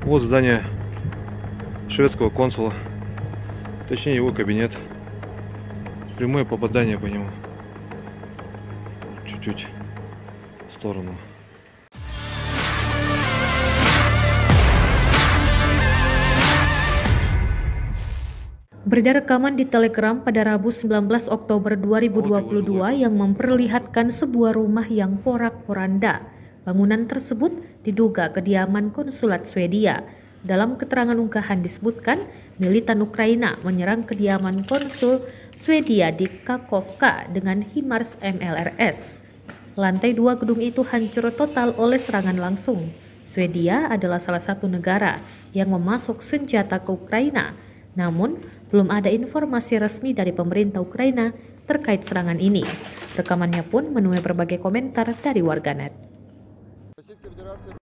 Вот здание шведского консула, точнее его кабинет. Прямое попадание по нему. Чуть-чуть в сторону. Beredar rekaman di Telegram pada Rabu 19 Oktober 2022 yang memperlihatkan sebuah rumah yang porak-poranda. Bangunan tersebut diduga kediaman konsulat Swedia. Dalam keterangan unggahan disebutkan, militan Ukraina menyerang kediaman konsul Swedia di Kakhovka dengan HIMARS MLRS. Lantai 2 gedung itu hancur total oleh serangan langsung. Swedia adalah salah satu negara yang memasok senjata ke Ukraina. Namun, belum ada informasi resmi dari pemerintah Ukraina terkait serangan ini. Rekamannya pun menuai berbagai komentar dari warganet.